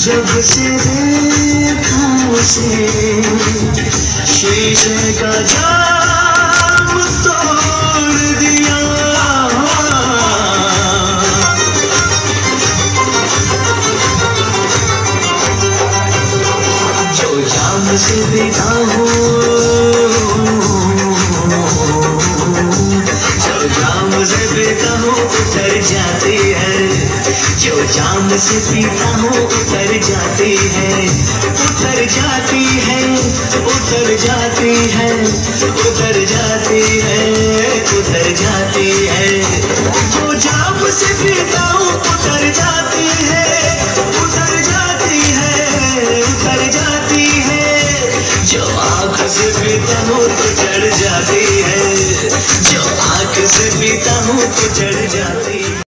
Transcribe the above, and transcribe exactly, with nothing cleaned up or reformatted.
जब से देखा उसे शीशे का जाम तोड़ दिया। जो जाम से पीता हूँ, जो जाम से पीता हूँ उतर जाती है, जो जाम से पीता हूँ उतर जाती है, उतर जाती है, उतर जाती है, उतर जाती है, उतर जाती है। जो जाम से पीता हूँ उतर जाती है, उतर जाती है, उतर जाती है। जो आँख से पीता हूँ तो चढ़ जाती है, जो आँख से पीता हूँ तो चढ़ जाती है।